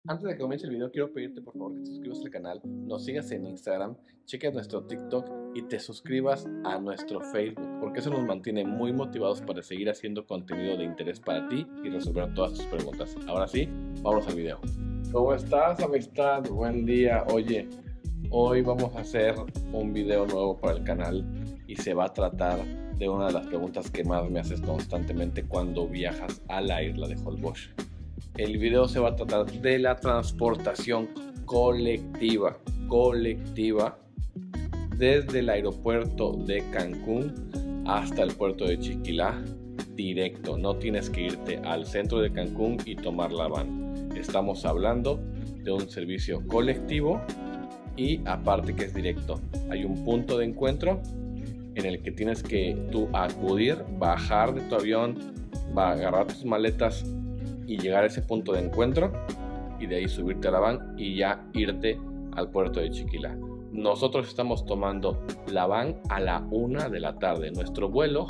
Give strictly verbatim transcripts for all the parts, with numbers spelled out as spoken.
Antes de que comience el video, quiero pedirte por favor que te suscribas al canal, nos sigas en Instagram, cheques nuestro TikTok y te suscribas a nuestro Facebook, porque eso nos mantiene muy motivados para seguir haciendo contenido de interés para ti y resolver todas tus preguntas. Ahora sí, vamos al video. ¿Cómo estás, amistad? Buen día. Oye, hoy vamos a hacer un video nuevo para el canal y se va a tratar de una de las preguntas que más me haces constantemente cuando viajas a la isla de Holbox. El video se va a tratar de la transportación colectiva, colectiva desde el aeropuerto de Cancún hasta el puerto de Chiquilá, directo. No tienes que irte al centro de Cancún y tomar la van. Estamos hablando de un servicio colectivo y aparte que es directo. Hay un punto de encuentro en el que tienes que tú acudir, bajar de tu avión, va a agarrar tus maletas y llegar a ese punto de encuentro y de ahí subirte a la van y ya irte al puerto de Chiquilá. Nosotros estamos tomando la van a la una de la tarde. Nuestro vuelo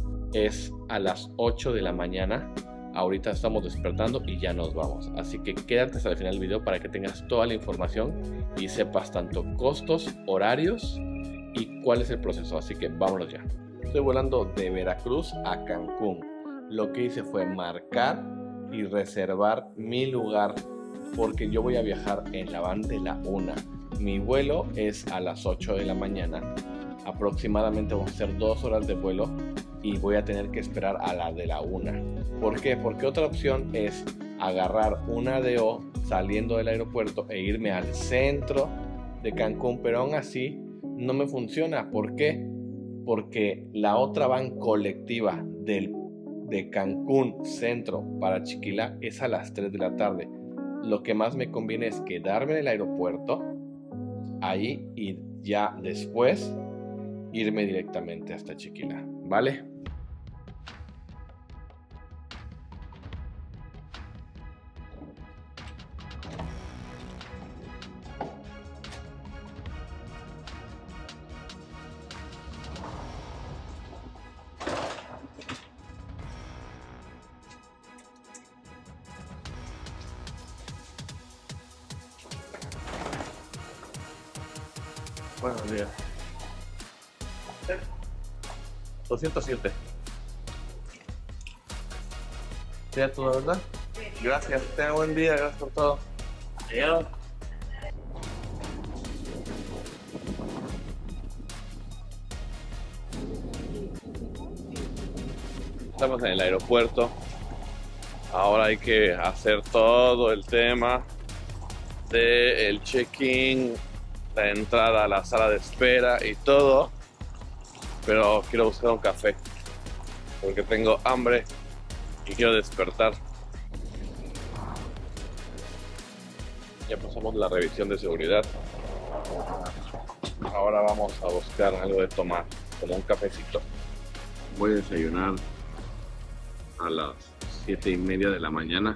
es a las ocho de la mañana. Ahorita estamos despertando y ya nos vamos. Así que quédate hasta el final del video para que tengas toda la información y sepas tanto costos, horarios y cuál es el proceso. Así que vámonos ya. Estoy volando de Veracruz a Cancún. Lo que hice fue marcar y reservar mi lugar porque yo voy a viajar en la van de la una. Mi vuelo es a las ocho de la mañana. Aproximadamente vamos a hacer dos horas de vuelo y voy a tener que esperar a la de la una. ¿Por qué? Porque otra opción es agarrar una A D O saliendo del aeropuerto e irme al centro de Cancún, pero aún así no me funciona. ¿Por qué? Porque la otra van colectiva del de Cancún Centro para Chiquilá es a las tres de la tarde. Lo que más me conviene es quedarme en el aeropuerto ahí y ya después irme directamente hasta Chiquilá, ¿vale? Buenos días. doscientos siete. ¿Ya todo, verdad? Gracias, tenga buen día, gracias por todo. Adiós. Estamos en el aeropuerto. Ahora hay que hacer todo el tema del check-in, la entrada a la sala de espera y todo, pero quiero buscar un café porque tengo hambre y quiero despertar. Ya pasamos la revisión de seguridad. Ahora vamos a buscar algo de tomar, como un cafecito. Voy a desayunar a las siete y media de la mañana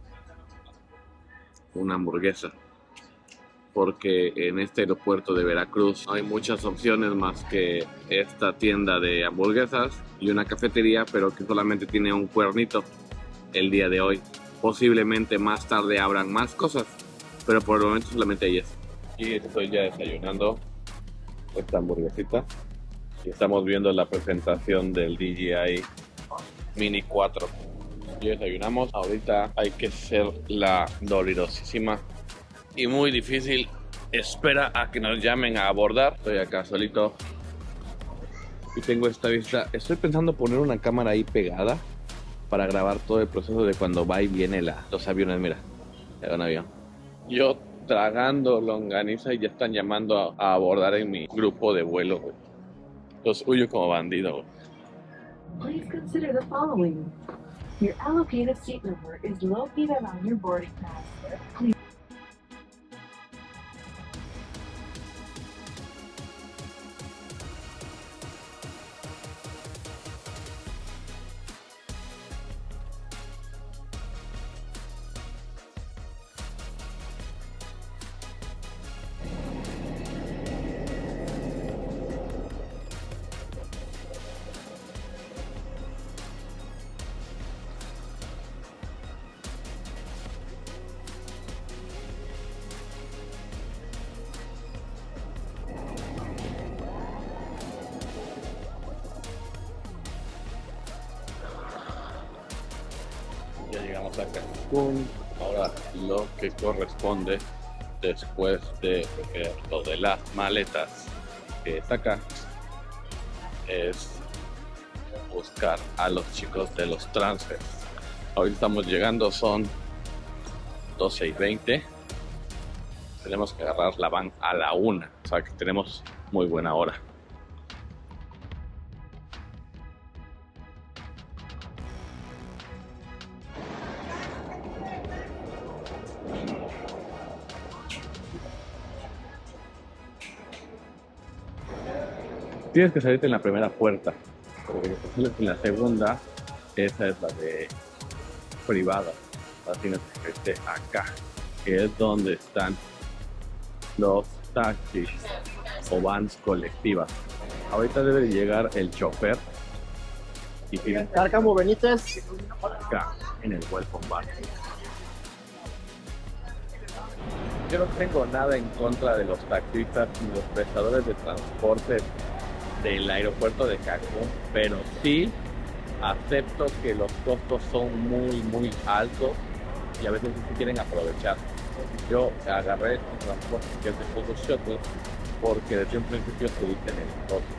una hamburguesa, porque en este aeropuerto de Veracruz no hay muchas opciones más que esta tienda de hamburguesas y una cafetería, pero que solamente tiene un cuernito el día de hoy. Posiblemente más tarde abran más cosas, pero por el momento solamente hay eso. Y estoy ya desayunando esta hamburguesita y estamos viendo la presentación del D J I Mini cuatro. Ya desayunamos, ahorita hay que hacer la dolorosísima y muy difícil espera a que nos llamen a abordar. Estoy acá solito y tengo esta vista. Estoy pensando poner una cámara ahí pegada para grabar todo el proceso de cuando va y viene la, los aviones. Mira, hay un avión. Yo tragando longaniza y ya están llamando a, a abordar en mi grupo de vuelo, güey. Los huyo como bandido, güey. Please consider the following. Your allocated seat number is located on your boarding pass. Please a Cancún. Ahora lo que corresponde después de ver lo de las maletas, que es acá, es buscar a los chicos de los transfers. Hoy estamos llegando, son doce y veinte. Tenemos que agarrar la van a la una, o sea que tenemos muy buena hora. Tienes que salirte en la primera puerta, porque si sales en la segunda, esa es la de privada. La tienes que irte acá, que es donde están los taxis o vans colectivas. Ahorita debe llegar el chofer y tienen Cárcamo Benítez. acá en el Welcome Bar. Yo no tengo nada en contra de los taxistas ni los prestadores de transporte del aeropuerto de Cancún, pero sí acepto que los costos son muy muy altos y a veces sí quieren aprovechar. Yo agarré este transporte que es de Fogo Shuttle porque desde un principio estuviste en el costo.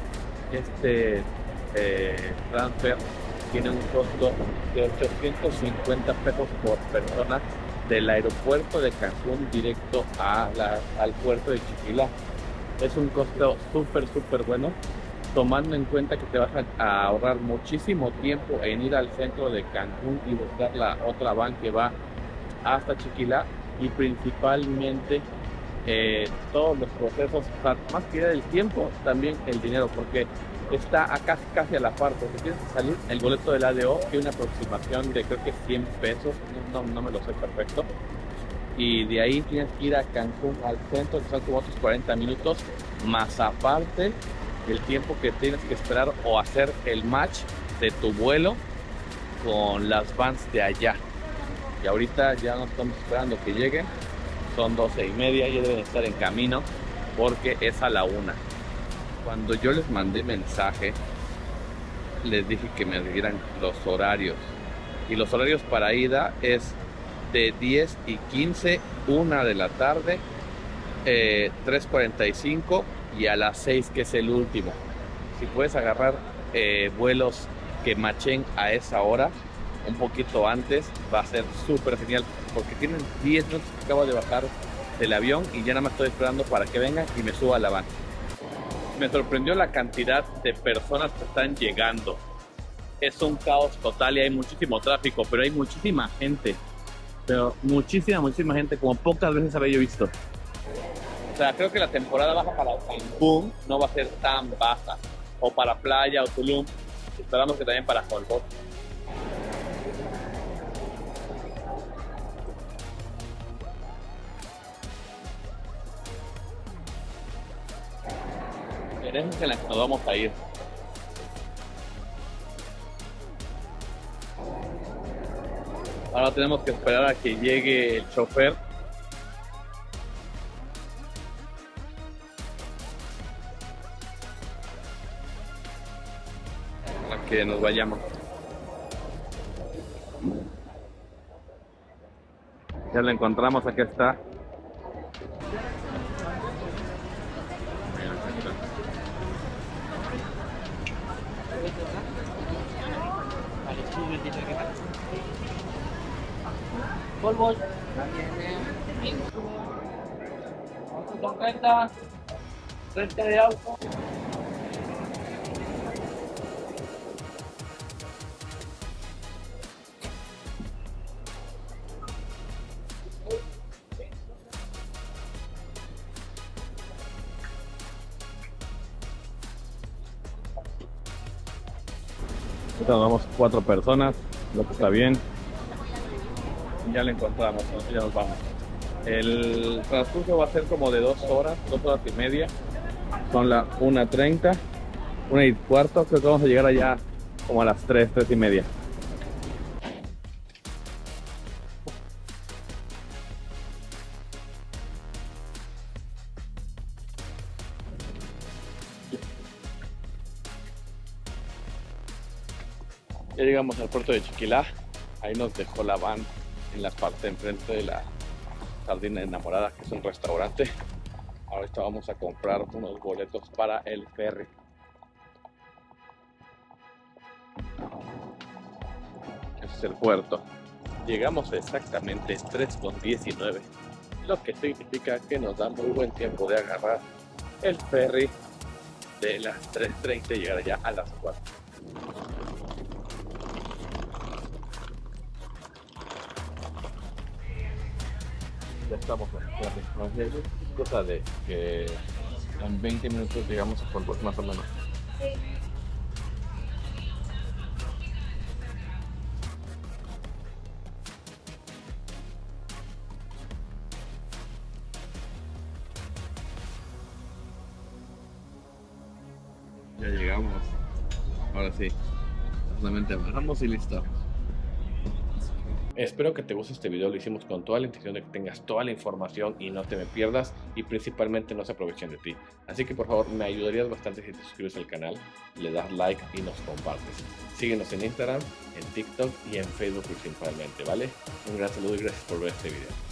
Este eh, transfer tiene un costo de ochocientos cincuenta pesos por persona del aeropuerto de Cancún directo a la, al puerto de Chiquilá. Es un costo súper súper bueno, tomando en cuenta que te vas a, a ahorrar muchísimo tiempo en ir al centro de Cancún y buscar la otra van que va hasta Chiquilá, y principalmente eh, todos los procesos, o sea, más que el tiempo, también el dinero, porque está acá casi a la par, porque tienes que salir el boleto del A D O, que es una aproximación de creo que cien pesos, no, no me lo sé perfecto, y de ahí tienes que ir a Cancún al centro, que son como otros cuarenta minutos, más aparte el tiempo que tienes que esperar o hacer el match de tu vuelo con las vans de allá. Y ahorita ya no estamos esperando que lleguen, son doce y media, ya deben estar en camino porque es a la una. Cuando yo les mandé mensaje, les dije que me dieran los horarios, y los horarios para ida es de diez y quince, una de la tarde, eh, tres cuarenta y cinco y a las seis, que es el último. Si puedes agarrar eh, vuelos que machen a esa hora, un poquito antes, va a ser súper genial, porque tienen diez minutos que acabo de bajar del avión y ya nada más estoy esperando para que vengan y me suba a la van. Me sorprendió la cantidad de personas que están llegando. Es un caos total y hay muchísimo tráfico, pero hay muchísima gente. Pero muchísima, muchísima gente, como pocas veces había yo visto. O sea, creo que la temporada baja para Cancún no va a ser tan baja. O para Playa o Tulum. Esperamos que también para Holbox. Veremos en la que nos vamos a ir. Ahora tenemos que esperar a que llegue el chofer. Para que nos vayamos. Ya lo encontramos, aquí está. Polvos. treinta, treinta de auto. Nos vamos cuatro personas, lo que está bien. Ya lo encontramos, ya nos vamos. El transcurso va a ser como de dos horas, dos horas y media. Son las una treinta, una y cuarto. Creo que vamos a llegar allá como a las tres, tres y media. Ya llegamos al puerto de Chiquilá. Ahí nos dejó la van en la parte de enfrente de la Sardina Enamorada, que es un restaurante. Ahorita vamos a comprar unos boletos para el ferry. Ese es el puerto. Llegamos exactamente tres con diecinueve, lo que significa que nos da muy buen tiempo de agarrar el ferry de las tres treinta y llegar allá a las cuatro. Ya estamos en el ferry. Cosa de que en veinte minutos llegamos a Fort Worth más o menos. Ya llegamos. Ahora sí. Solamente bajamos y listo. Espero que te guste este video, lo hicimos con toda la intención de que tengas toda la información y no te me pierdas y principalmente no se aprovechen de ti. Así que por favor me ayudarías bastante si te suscribes al canal, le das like y nos compartes. Síguenos en Instagram, en TikTok y en Facebook principalmente, ¿vale? Un gran saludo y gracias por ver este video.